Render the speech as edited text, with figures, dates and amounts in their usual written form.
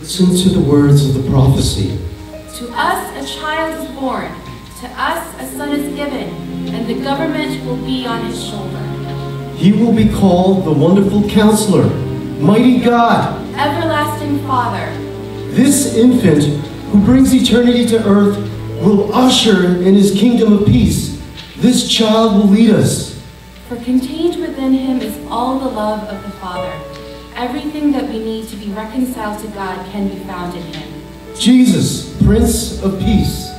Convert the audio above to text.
Listen to the words of the prophecy. To us a child is born, to us a son is given, and the government will be on his shoulder. He will be called the Wonderful Counselor, Mighty God, Everlasting Father. This infant who brings eternity to earth will usher in his kingdom of peace. This child will lead us. For contained within him is all the love of the Father. Everything that we need to be reconciled to God can be found in him. Jesus, Prince of Peace.